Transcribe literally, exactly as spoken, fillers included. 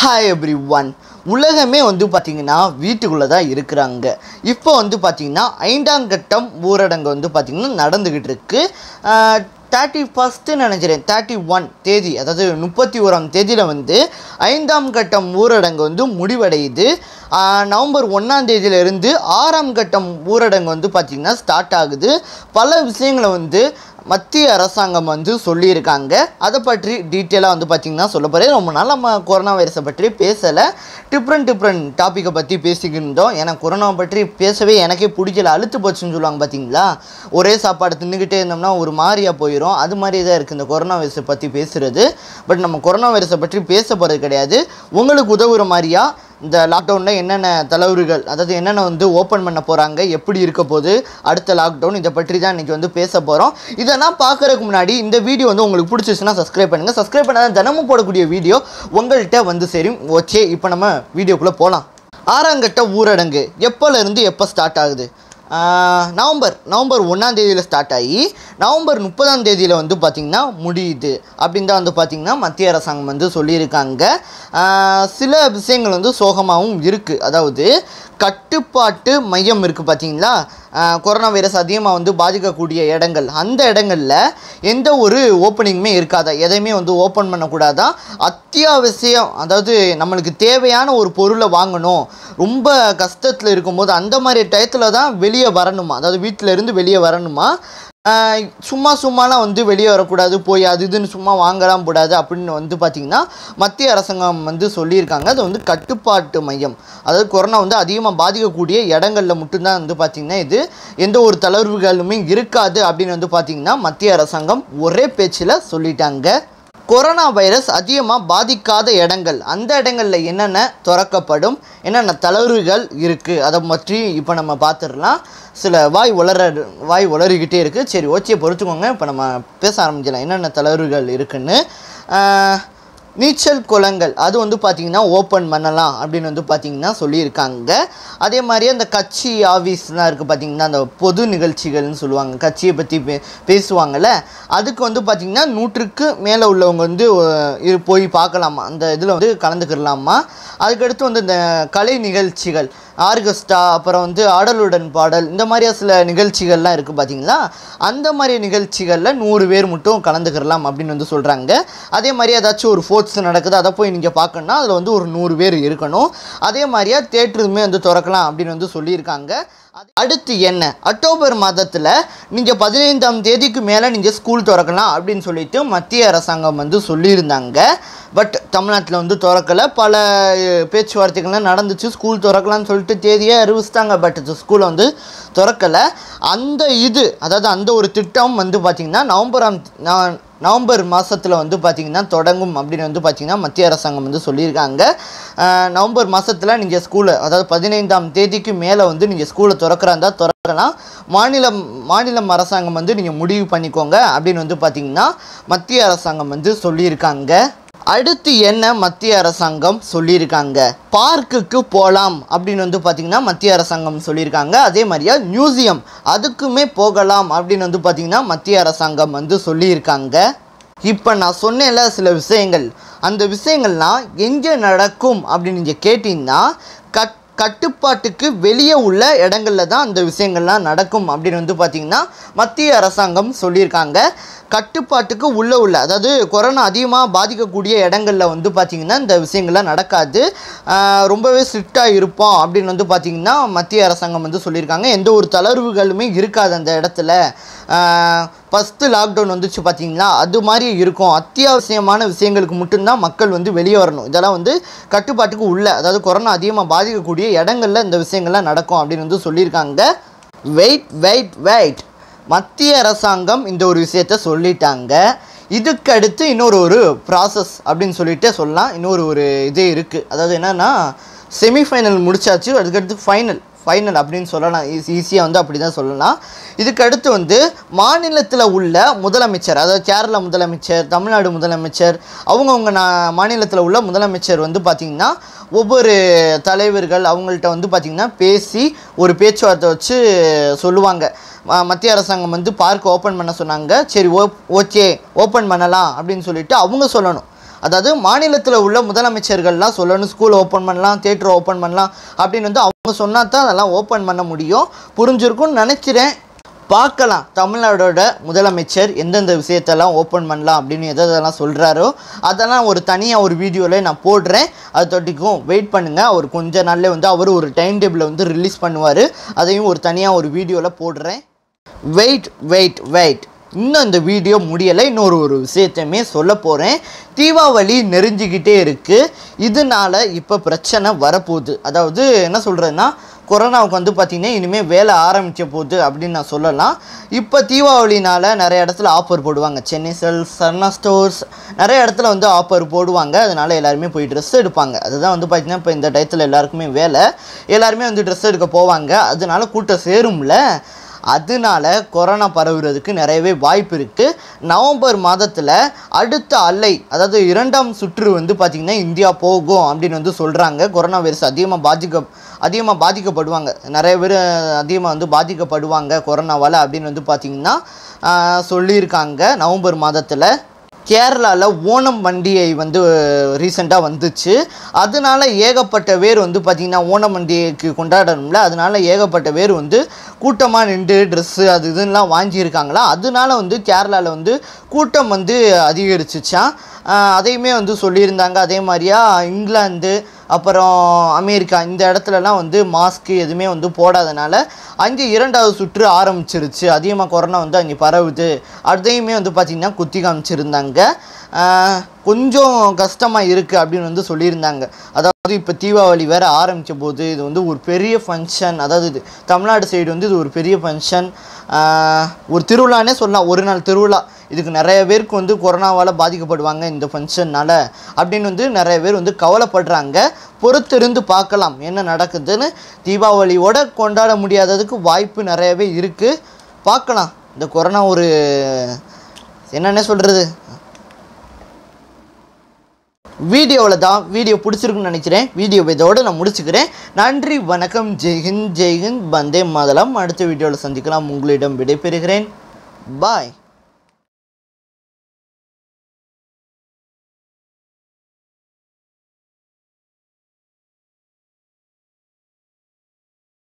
Hi everyone. உலகமே வந்து பாத்தீங்கன்னா வீட்டுக்குள்ள தான் இருக்குறாங்க. இப்போ வந்து பாத்தீங்கன்னா ஐந்தாம் கட்டம் ஊரடங்கு வந்து பாத்தீங்கன்னா நடந்துகிட்டு இருக்கு. thirty-first நினைக்கிறேன் thirty-one தேதி அதாவது முப்பத்தி ஒன்றாம் தேதியில வந்து ஐந்தாம் கட்டம் ஊரடங்கு வந்து முடிவடையுது. நவம்பர் ஒன்றாம் தேதியில இருந்து ஆறாம் கட்டம் ஊரடங்கு வந்து பாத்தீங்கன்னா ஸ்டார்ட் ஆகுது. பல விஷயங்களை வந்து மத்திய அரசாங்கம் வந்து சொல்லியிருக்காங்க. அதை பற்றி டீட்டெயிலாக வந்து பார்த்திங்கன்னா சொல்ல போகிறேன். ரொம்ப நாள் நம்ம கொரோனா வைரஸை பற்றி பேசலை, டிஃப்ரெண்ட் டிஃப்ரெண்ட் டாப்பிக்கை பற்றி பேசிக்கிட்டோம். ஏன்னா கொரோனா பற்றி பேசவே எனக்கே பிடிக்கல, அழுத்து போச்சுன்னு சொல்லுவாங்க பார்த்தீங்களா. ஒரே சாப்பாடு தின்னுக்கிட்டே இருந்தோம்னா ஒரு மாதிரியாக போயிடும். அது மாதிரி தான் இருக்குது இந்த கொரோனா வைரஸை பற்றி பேசுகிறது. பட் நம்ம கொரோனா வைரஸை பற்றி பேச போகிறது கிடையாது. உங்களுக்கு உதவுற மாதிரியா இந்த லாக்டவுனில் என்னென்ன தலைவர்கள், அதாவது என்னென்ன வந்து ஓப்பன் பண்ண போகிறாங்க, எப்படி இருக்க போது அடுத்த லாக்டவுன், இதை பற்றி தான் இன்றைக்கி வந்து பேச போகிறோம். இதெல்லாம் பார்க்குறதுக்கு முன்னாடி இந்த வீடியோ வந்து உங்களுக்கு பிடிச்சிச்சுன்னா சப்ஸ்கிரைப் பண்ணுங்கள். சப்ஸ்கிரைப் பண்ணால் தினமும் போடக்கூடிய வீடியோ உங்கள்கிட்ட வந்து சரி. ஓகே, இப்போ நம்ம வீடியோக்குள்ளே போகலாம். ஆறாம் கட்ட ஊரடங்கு எப்போலேருந்து எப்போ ஸ்டார்ட் ஆகுது? நவம்பர் நவம்பர் ஒன்றாம் தேதியில் ஸ்டார்ட் ஆகி நவம்பர் முப்பதாம் தேதியில் வந்து பார்த்திங்கன்னா முடியுது அப்படின்னு தான் வந்து பார்த்திங்கன்னா மத்திய அரசாங்கம் வந்து சொல்லியிருக்காங்க. சில விஷயங்கள் வந்து சோகமாகவும் இருக்குது. அதாவது கட்டுப்பாட்டு மையம் இருக்குது பார்த்தீங்களா, கொரோனா வைரஸ் அதிகமாக வந்து பாதிக்கக்கூடிய இடங்கள், அந்த இடங்களில் எந்த ஒரு ஓப்பனிங்குமே இருக்காதா, எதையுமே வந்து ஓப்பன் பண்ணக்கூடாதா. அத்தியாவசியம், அதாவது நம்மளுக்கு தேவையான ஒரு பொருளை வாங்கணும், ரொம்ப கஷ்டத்தில் இருக்கும்போது அந்த மாதிரி டயத்தில் தான் வெளியே வரணுமா, அதாவது வீட்டில் இருந்து வெளியே வரணுமா. சும்மா சும்மாலாம் வந்து வெளியே வரக்கூடாது, போய் அது இதுன்னு சும்மா வாங்கலாம் கூடாது அப்படின்னு வந்து பார்த்திங்கன்னா மத்திய அரசாங்கம் வந்து சொல்லியிருக்காங்க. அது வந்து கட்டுப்பாட்டு மையம், அதாவது கொரோனா வந்து அதிகமாக பாதிக்கக்கூடிய இடங்களில் மட்டும்தான் வந்து பார்த்திங்கன்னா இது எந்த ஒரு தளர்வுகளுமே இருக்காது அப்படின்னு வந்து பார்த்திங்கன்னா மத்திய அரசாங்கம் ஒரே பேச்சில் சொல்லிட்டாங்க. கொரோனா வைரஸ் அதிகமாக பாதிக்காத இடங்கள், அந்த இடங்களில் என்னென்ன திறக்கப்படும், என்னென்ன தளர்வுகள் இருக்குது, அதை பற்றி இப்போ நம்ம பார்த்துடலாம். சில வாய் உளற வாய் உளறிக்கிட்டே இருக்குது. சரி, ஓகே, பொறுத்துக்கோங்க. இப்போ நம்ம பேச ஆரம்பிக்கலாம் என்னென்ன தளர்வுகள் இருக்குன்னு. நீச்சல் குளங்கள் அது வந்து பார்த்திங்கன்னா ஓப்பன் பண்ணலாம் அப்படின்னு வந்து பார்த்திங்கன்னா சொல்லியிருக்காங்க. அதே மாதிரி அந்த கட்சி ஆஃபீஸ்லாம் இருக்குது பார்த்திங்கன்னா, அந்த பொது நிகழ்ச்சிகள்னு சொல்லுவாங்க, கட்சியை பற்றி பே பேசுவாங்கள்ல அதுக்கு வந்து பார்த்திங்கன்னா நூற்றுக்கு மேலே உள்ளவங்க வந்து போய் பார்க்கலாமா, அந்த இதில் வந்து கலந்துக்கிடலாமா. அதுக்கடுத்து வந்து இந்த கலை நிகழ்ச்சிகள், ஆர்கெஸ்ட்ரா, அப்புறம் வந்து ஆடலுடன் பாடல், இந்த மாதிரியா சில நிகழ்ச்சிகள்லாம் இருக்குது பார்த்திங்களா, அந்த மாதிரி நிகழ்ச்சிகளில் நூறு பேர் மட்டும் கலந்துக்கிடலாம் அப்படின்னு வந்து சொல்கிறாங்க. அதே மாதிரி ஏதாச்சும் ஒரு ஃபோர்ட்ஸ் நடக்குது, அதை போய் நீங்கள் பார்க்கணுன்னா அதில் வந்து ஒரு நூறு பேர் இருக்கணும். அதே மாதிரியா தேட்டருமே வந்து திறக்கலாம் அப்படின்னு வந்து சொல்லியிருக்காங்க. அடுத்து என்ன, அக்டோபர் மாதத்தில் நீங்கள் பதினைந்தாம் தேதிக்கு மேலே நீங்கள் ஸ்கூல் திறக்கலாம் அப்படின்னு சொல்லிட்டு மத்திய அரசாங்கம் வந்து சொல்லியிருந்தாங்க. பட் தமிழ்நாட்டில் வந்து திறக்கலை. பல பேச்சுவார்த்தைகள்லாம் நடந்துச்சு, ஸ்கூல் திறக்கலான்னு சொல்லிட்டு தேதியே அறிவிச்சிட்டாங்க. பட் ஸ்கூலை வந்து திறக்கலை. அந்த இது அதாவது அந்த ஒரு திட்டம் வந்து பார்த்திங்கன்னா நவம்பராம் நவம்பர் மாதத்தில் வந்து பார்த்திங்கன்னா தொடங்கும் அப்படின்னு வந்து பார்த்திங்கன்னா மத்திய அரசாங்கம் வந்து சொல்லியிருக்காங்க. நவம்பர் மாதத்தில் நீங்கள் ஸ்கூலை, அதாவது பதினைந்தாம் தேதிக்கு மேலே வந்து நீங்கள் ஸ்கூலை திறக்கிறா இருந்தால் திறக்கலாம். மாநிலம் மாநிலம் அரசாங்கம் வந்து நீங்கள் முடிவு பண்ணிக்கோங்க அப்படின்னு வந்து பார்த்திங்கன்னா மத்திய அரசாங்கம் வந்து சொல்லியிருக்காங்க. அடுத்து என்ன மத்திய அரசாங்கம் சொல்லியிருக்காங்க, பார்க்குக்கு போகலாம் அப்படின்னு வந்து பார்த்திங்கன்னா மத்திய அரசாங்கம் சொல்லியிருக்காங்க. அதே மாதிரியா மியூசியம் அதுக்குமே போகலாம் அப்படின்னு வந்து பார்த்திங்கன்னா மத்திய அரசாங்கம் வந்து சொல்லியிருக்காங்க. இப்போ நான் சொன்னேன்ல சில விஷயங்கள், அந்த விஷயங்கள்லாம் எங்கே நடக்கும் அப்படின்னு நீங்கள் கேட்டிங்கன்னா கட் கட்டுப்பாட்டுக்கு வெளியே உள்ள இடங்களில் தான் அந்த விஷயங்கள்லாம் நடக்கும் அப்படின்னு வந்து பார்த்திங்கன்னா மத்திய அரசாங்கம் சொல்லியிருக்காங்க. கட்டுப்பாட்டுக்கு உள்ளே உள்ள, அதாவது கொரோனா அதிகமாக பாதிக்கக்கூடிய இடங்களில் வந்து பார்த்திங்கன்னா இந்த விஷயங்கள்லாம் நடக்காது, ரொம்பவே ஸ்ட்ரிக்டாக இருப்போம் அப்படின்னு வந்து பார்த்திங்கன்னா மத்திய அரசாங்கம் வந்து சொல்லியிருக்காங்க. எந்த ஒரு தளர்வுகளுமே இருக்காது அந்த இடத்துல. ஃபஸ்ட்டு லாக்டவுன் வந்துச்சு பார்த்திங்களா, அது மாதிரி இருக்கும். அத்தியாவசியமான விஷயங்களுக்கு மட்டும்தான் மக்கள் வந்து வெளியே வரணும். இதெல்லாம் வந்து கட்டுப்பாட்டுக்கு உள்ள, அதாவது கொரோனா அதிகமாக பாதிக்கக்கூடிய இடங்களில் இந்த விஷயங்கள்லாம் நடக்கும் அப்படின்னு வந்து சொல்லியிருக்காங்க. வெயிட் வெயிட் வெயிட் மத்திய அரசாங்கம் இந்த ஒரு விஷயத்த சொல்லிட்டாங்க. இதுக்கு அடுத்து இன்னொரு ஒரு ப்ராசஸ் அப்படின்னு சொல்லிட்டு சொல்லலாம். இன்னொரு ஒரு இதே இருக்குது. அதாவது என்னென்னா செமிஃபைனல் முடிச்சாச்சு, அதுக்கடுத்து ஃபைனல் ஃபைனல் அப்படின்னு சொல்லலாம். ஈஸி ஈஸியாக வந்து அப்படி தான் சொல்லலாம். இதுக்கு அடுத்து வந்து மாநிலத்தில் உள்ள முதலமைச்சர், அதாவது கேரளா முதலமைச்சர், தமிழ்நாடு முதலமைச்சர், அவங்கவுங்க நான் மாநிலத்தில் உள்ள முதலமைச்சர் வந்து பார்த்திங்கன்னா ஒவ்வொரு தலைவர்கள் அவங்கள்ட்ட வந்து பார்த்திங்கன்னா பேசி ஒரு பேச்சுவார்த்தை வச்சு சொல்லுவாங்க. மத்திய அரசாங்கம் வந்து பார்க் ஓப்பன் பண்ண சொன்னாங்க. சரி, ஓ ஓகே ஓப்பன் பண்ணலாம் அப்படின்னு சொல்லிட்டு அவங்க சொல்லணும். அதாவது மாநிலத்தில் உள்ள முதலமைச்சர்கள்லாம் சொல்லணும் ஸ்கூல் ஓப்பன் பண்ணலாம், தியேட்டர் ஓப்பன் பண்ணலாம் அப்படின்னு வந்து அவங்க சொன்னால் தான் அதெல்லாம் ஓப்பன் பண்ண முடியும். புரிஞ்சிருக்கும்னு நினைக்கிறேன். பார்க்கலாம் தமிழ்நாடோட முதலமைச்சர் எந்தெந்த விஷயத்தெல்லாம் ஓப்பன் பண்ணலாம் அப்படின்னு எதெல்லாம் சொல்கிறாரோ அதெல்லாம் ஒரு தனியாக ஒரு வீடியோவில் நான் போடுறேன். அது தொட்டிக்கும் வெயிட் பண்ணுங்கள். அவர் கொஞ்ச நாள்லேயே வந்து அவர் ஒரு டைம் டேபிளை வந்து ரிலீஸ் பண்ணுவார். அதையும் ஒரு தனியாக ஒரு வீடியோவில் போடுறேன். வெயிட் வெயிட் வெயிட் இன்னும் இந்த வீடியோ முடியலை. இன்னொரு ஒரு விஷயத்தையுமே சொல்ல போகிறேன். தீபாவளி நெருஞ்சிக்கிட்டே இருக்குது. இதனால இப்போ பிரச்சனை வரப்போகுது. அதாவது என்ன சொல்கிறதுன்னா, கொரோனாவுக்கு வந்து பார்த்திங்கன்னா இனிமேல் வேலை ஆரம்பிக்க போகுது அப்படின்னு நான் சொல்லலாம். இப்போ தீபாவளினால் நிறைய இடத்துல ஆஃபர் போடுவாங்க. சென்னை செல்ஸ், சரணா ஸ்டோர்ஸ் நிறைய இடத்துல வந்து ஆஃபர் போடுவாங்க. அதனால் எல்லாருமே போய் ட்ரெஸ் எடுப்பாங்க. அதுதான் வந்து பார்த்திங்கன்னா இப்போ இந்த டயத்தில் எல்லாருக்குமே வேலை, எல்லாருமே வந்து ட்ரெஸ் எடுக்க போவாங்க. அதனால கூட்டம் சேரும்ல, அதனால கொரோனா பரவுறதுக்கு நிறையவே வாய்ப்பு இருக்குது. நவம்பர் மாதத்தில் அடுத்த அலை, அதாவது இரண்டாம் சுற்று வந்து பார்த்திங்கன்னா இந்தியா போகும் அப்படின்னு வந்து சொல்கிறாங்க. கொரோனா வைரஸ் அதிகமாக பாதிக்க அதிகமாக பாதிக்கப்படுவாங்க நிறைய பேர் அதிகமாக வந்து பாதிக்கப்படுவாங்க கொரோனாவால் அப்படின்னு வந்து பார்த்திங்கன்னா சொல்லியிருக்காங்க. நவம்பர் மாதத்தில் கேரளாவில் ஓணம் பண்டிகை வந்து ரீசெண்டாக வந்துச்சு. அதனால ஏகப்பட்ட பேர் வந்து பார்த்திங்கன்னா ஓணம் பண்டிகைக்கு கொண்டாடணும்ல, அதனால ஏகப்பட்ட பேர் வந்து கூட்டமாக நின்று ட்ரெஸ்ஸு அது இதுன்னெலாம் வாங்கியிருக்காங்களா. அதனால வந்து கேரளாவில் வந்து கூட்டம் வந்து அதிகரிச்சிச்சான். அதையுமே வந்து சொல்லியிருந்தாங்க. அதே மாதிரியா இங்கிலாந்து அப்புறம் அமெரிக்கா இந்த இடத்துலலாம் வந்து மாஸ்க்கு எதுவுமே வந்து போடாதனால அங்கே இரண்டாவது சுற்று ஆரம்பிச்சிருச்சு. அதிகமாக கொரோனா வந்து அங்கே பரவுது. அதையுமே வந்து பார்த்திங்கன்னா குத்தி காமிச்சிருந்தாங்க. கொஞ்சம் கஷ்டமாக இருக்குது அப்படின்னு வந்து சொல்லியிருந்தாங்க. அதாவது இப்போ தீபாவளி வேறு ஆரம்பித்த போது இது வந்து ஒரு பெரிய ஃபங்க்ஷன், அதாவது இது தமிழ்நாடு சைடு வந்து இது ஒரு பெரிய ஃபங்க்ஷன், ஒரு திருவிழானே சொல்லலாம், ஒரு நாள் திருவிழா. இதுக்கு நிறைய பேருக்கு வந்து கொரோனாவால் பாதிக்கப்படுவாங்க இந்த ஃபங்க்ஷன்னால் அப்படின்னு வந்து நிறைய பேர் வந்து கவலைப்படுறாங்க. பொறுத்திருந்து பார்க்கலாம் என்ன நடக்குதுன்னு. தீபாவளியோட கொண்டாட முடியாததுக்கு வாய்ப்பு நிறையவே இருக்குது. பார்க்கலாம். இந்த கொரோனா ஒரு என்னென்ன சொல்கிறது, வீடியோவில் தான். வீடியோ பிடிச்சிருக்குன்னு நினைக்கிறேன். வீடியோ இதோடு நான் முடிச்சுக்கிறேன். நன்றி, வணக்கம், ஜெய்ஹிந்த், ஜெய்ஹிந்த், வந்தே மாதரம். அடுத்த வீடியோவில் சந்திக்கலாம். உங்களிடம் விடைபெறுகிறேன். பாய்.